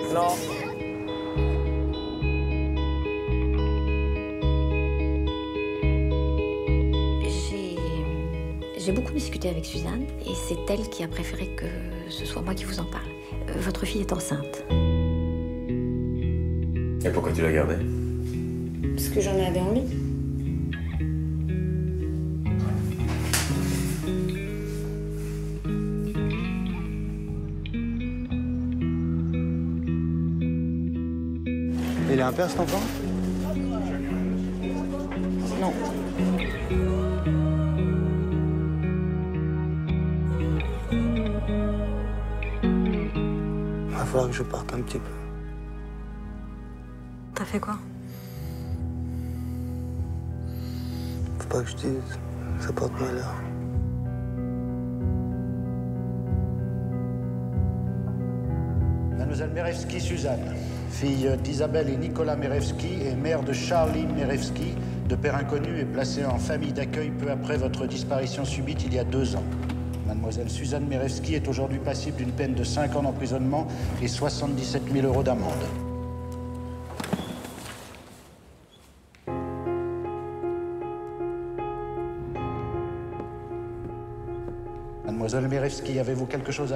Non. J'ai beaucoup discuté avec Suzanne et c'est elle qui a préféré que ce soit moi qui vous en parle. Votre fille est enceinte. Et pourquoi tu l'as gardée? Parce que j'en avais envie. Il a un père, cet enfant? Non. Il va falloir que je parte un petit peu. T'as fait quoi? Faut pas que je dise, ça porte malheur. Mademoiselle Merevski Suzanne, fille d'Isabelle et Nicolas Merevski et mère de Charlie Merevski, de père inconnu et placée en famille d'accueil peu après votre disparition subite il y a 2 ans. Mademoiselle Suzanne Merevski est aujourd'hui passible d'une peine de 5 ans d'emprisonnement et 77 000 € d'amende. Mademoiselle Merevski, avez-vous quelque chose à ajouter ?